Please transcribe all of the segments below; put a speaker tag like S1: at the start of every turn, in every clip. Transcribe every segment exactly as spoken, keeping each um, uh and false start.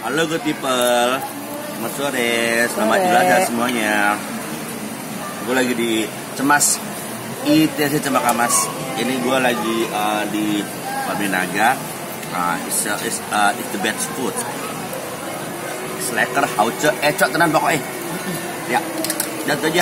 S1: Halo good people, selamat sore, selamat Idul Adha semuanya. Gue lagi di Cemas, I T C Cempakamas. Ini gue lagi uh, di Bakmi Naga. Uh, it's, uh, it's, uh, it's the best food. It's lekker, hauce, ecok tenan pokoknya. Ya, dat aja.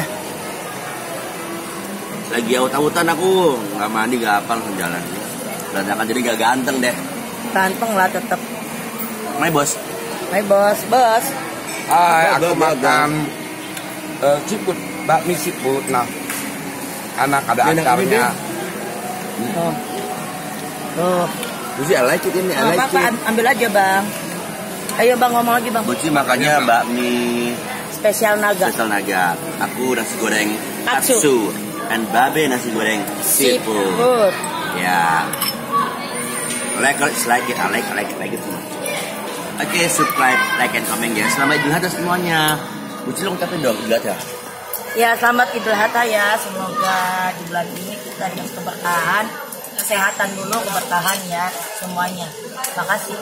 S1: Lagi aut-autan aku, nggak mandi, nggak apa langsung jalan. Berantakan jadi nggak ganteng deh.
S2: Ganteng lah tetap.
S1: Mai bos.
S2: Hai bos, bos.
S3: Hai, aku makan uh, siput, bakmi siput. Nah, anak ada acaranya.
S2: Oh. Tuh.
S1: Buci, I like it ini, I like
S2: Apa-apa,
S1: it.
S2: ambil aja bang. Ayo bang, ngomong lagi bang.
S1: Buci makannya bakmi
S2: Spesial naga.
S1: spesial naga. Aku nasi goreng
S2: Katsu.
S1: katsu. And babe nasi goreng seafood.
S2: Seafood.
S1: Ya. Like it, like it, I like, I like it, like it semua. Oke, subscribe, like, and comment ya. Selamat Idul Adha semuanya. Buci lo ngucapin dong Idul Adha.
S2: Ya selamat Idul Adha ya. Semoga di bulan ini kita dikasih keberkahan, kesehatan dulu, keberkahan ya semuanya. Makasih.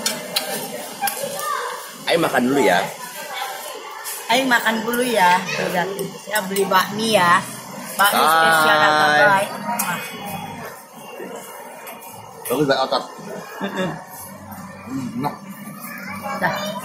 S1: Ayo makan dulu ya.
S2: Ayo makan dulu ya. Udah, saya beli bakmi ya. Bakmi
S1: Bye.
S2: spesial naga. Bye.
S1: Bagus banget otot.
S2: Mm-mm.
S3: Nah.
S2: Dah.